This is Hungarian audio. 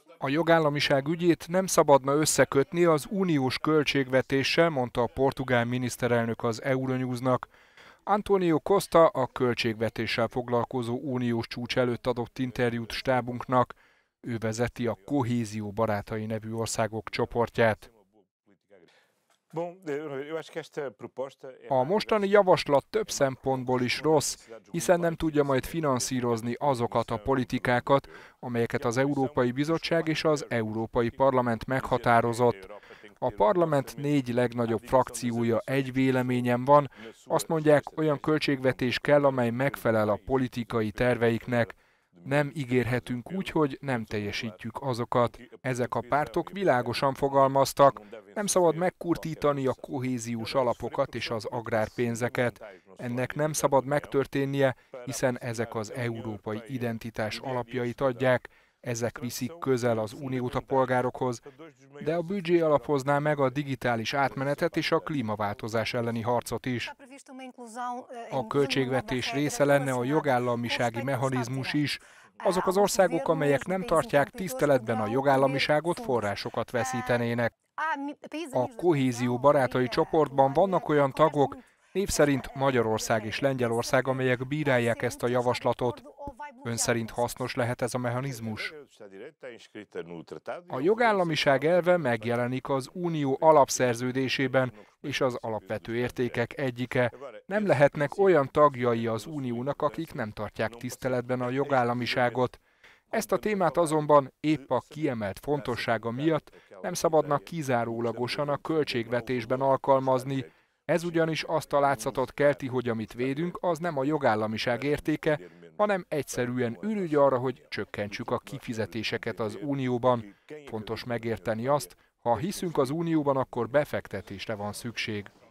A jogállamiság ügyét nem szabadna összekötni az uniós költségvetéssel, mondta a portugál miniszterelnök az Euronewsnak. António Costa a költségvetéssel foglalkozó uniós csúcs előtt adott interjút stábunknak. Ő vezeti a Kohézió barátai nevű országok csoportját. A mostani javaslat több szempontból is rossz, hiszen nem tudja majd finanszírozni azokat a politikákat, amelyeket az Európai Bizottság és az Európai Parlament meghatározott. A parlament 4 legnagyobb frakciója egy véleményen van, azt mondják, olyan költségvetés kell, amely megfelel a politikai terveiknek. Nem ígérhetünk úgy, hogy nem teljesítjük azokat. Ezek a pártok világosan fogalmaztak, nem szabad megkurtítani a kohéziós alapokat és az agrárpénzeket. Ennek nem szabad megtörténnie, hiszen ezek az európai identitás alapjait adják, ezek viszik közel az uniót a polgárokhoz, de a büdzsé alapozná meg a digitális átmenetet és a klímaváltozás elleni harcot is. A költségvetés része lenne a jogállamisági mechanizmus is. Azok az országok, amelyek nem tartják tiszteletben a jogállamiságot, forrásokat veszítenének. A kohézió barátai csoportban vannak olyan tagok, név szerint Magyarország és Lengyelország, amelyek bírálják ezt a javaslatot. Ön szerint hasznos lehet ez a mechanizmus? A jogállamiság elve megjelenik az Unió alapszerződésében, és az alapvető értékek egyike. Nem lehetnek olyan tagjai az Uniónak, akik nem tartják tiszteletben a jogállamiságot. Ezt a témát azonban épp a kiemelt fontossága miatt nem szabadna kizárólagosan a költségvetésben alkalmazni. Ez ugyanis azt a látszatot kelti, hogy amit védünk, az nem a jogállamiság értéke, hanem egyszerűen ürügy arra, hogy csökkentsük a kifizetéseket az Unióban. Fontos megérteni azt, ha hiszünk az Unióban, akkor befektetésre van szükség.